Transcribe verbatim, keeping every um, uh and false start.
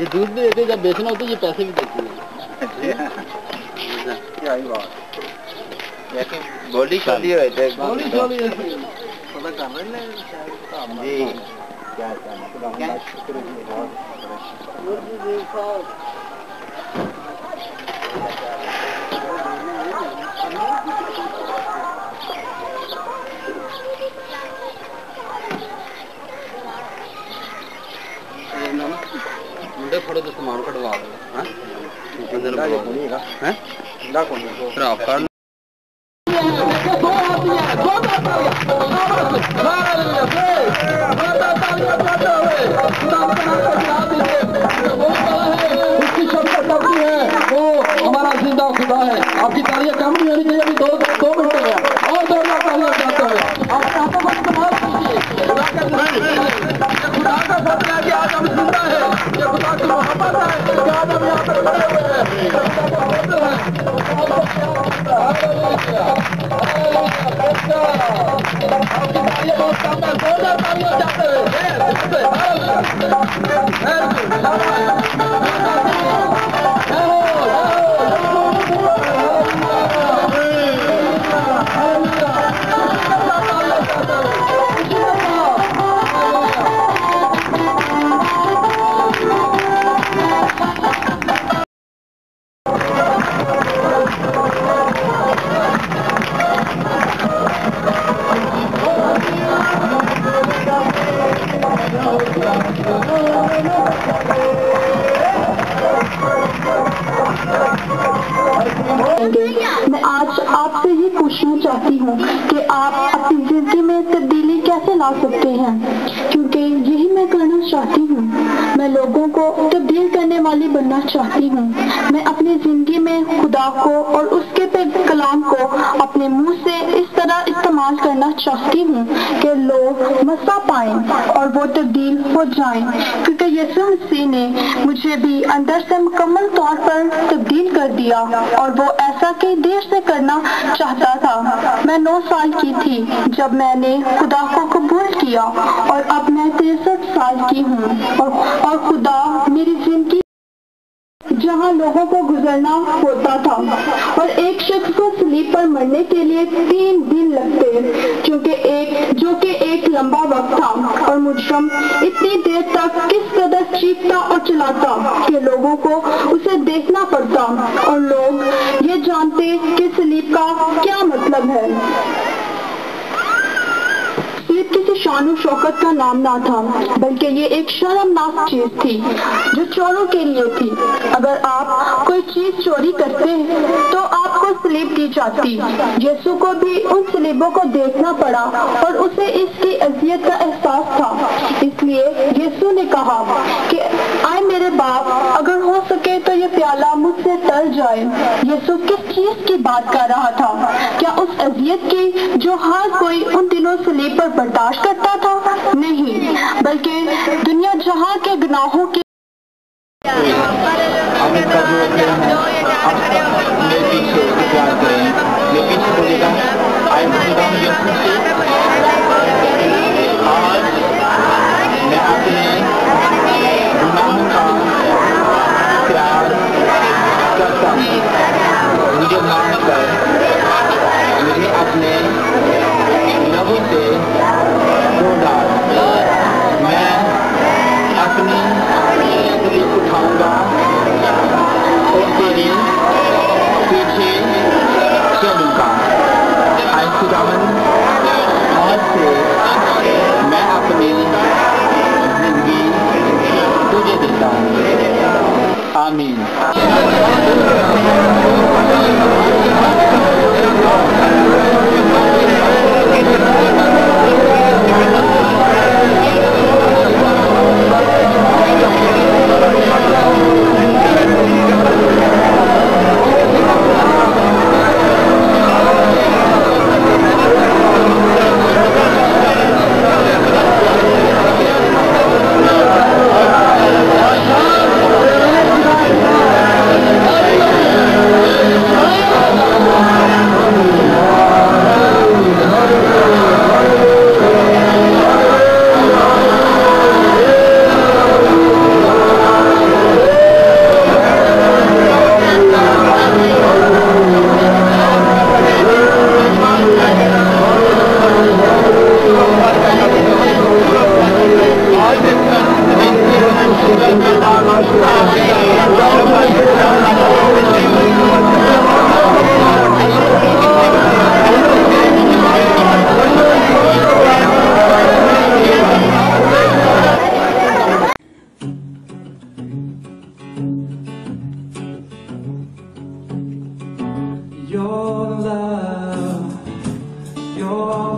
दूध भी देते, जब बेचना होता है ये पैसे भी देती है। क्या ही बात बोली चली हुई थे बोली चली है पता कर रहे हैं जी क्या क्या मुंडे फोड़ो तो सामान कटवा लो हैं अंदर बोलेगा हैं ना कौन खराब कर हमारा जिंदा खुदा है। आपकी तालियां कम नहीं होनी चाहिए। अभी दो दो मिनट हो गया और दो लाख तालियां चाहते हुए आप हाथों को इस्तेमाल कीजिए। खुदा का खुदा का फतला कि आज हम जिंदा है। ये खुदा की मोहब्बत है कि आज हम यहाँ पर खड़े हुए हैं। खुदा का फतल है। आपकी तालियां बहुत कम है। दो हजार तालियां चाहते हुए मैं आज आपसे ये पूछना चाहती हूँ कि आप अपनी जिंदगी में तब्दीली कैसे ला सकते हैं, क्योंकि यही मैं करना चाहती हूँ। मैं लोगों को तब्दील करने वाली बनना चाहती हूँ। मैं अपनी जिंदगी में खुदा को और उसके कलाम को अपने मुंह से इस तरह इस्तेमाल करना चाहती हूँ कि लोग मसा पाएं और वो तब्दील हो जाएं, क्योंकि यीशु मसीह ने मुझे भी अंदर से मुकम्मल तौर पर तब्दील कर दिया और वो ऐसा कई देर से करना चाहता था। मैं नौ साल की थी जब मैंने खुदा को कबूल किया और अब मैं तिरसठ साल की हूँ और, और खुदा मेरी जिंदगी जहाँ लोगों को गुजरना होता था और एक शख्स को सलीब पर मरने के लिए तीन दिन लगते, क्योंकि एक जो कि एक लंबा वक्त था और मुजरम इतनी देर तक किस कदर चीखता और चिल्लाता कि लोगों को उसे देखना पड़ता और लोग ये जानते कि सलीब का क्या मतलब है। किसी शान शौकत का नाम ना था, बल्कि ये एक शर्मनाक चीज थी जो चोरों के लिए थी। अगर आप कोई चीज चोरी करते तो आपको सलीब दी जाती। यीशु को भी उन सलीबों को देखना पड़ा और उसे इसकी अजियत का एहसास था। इसलिए यीशु ने कहा कि आए मेरे बाप, अगर हो सके तो ये प्याला मुझसे टल जाए। यीशु किस चीज की बात कर रहा था? क्या उस अजियत की जो हर कोई उन दिनों सलीब पर बर्दाश्त करता था? नहीं, बल्कि दुनिया जहां के गुनाहों की मुझे माफ कर, मुझे अपने लहू से धो डाल। मैं अपनी तकलीफ उठाऊंगा और तेरे पीछे चलूंगा। हो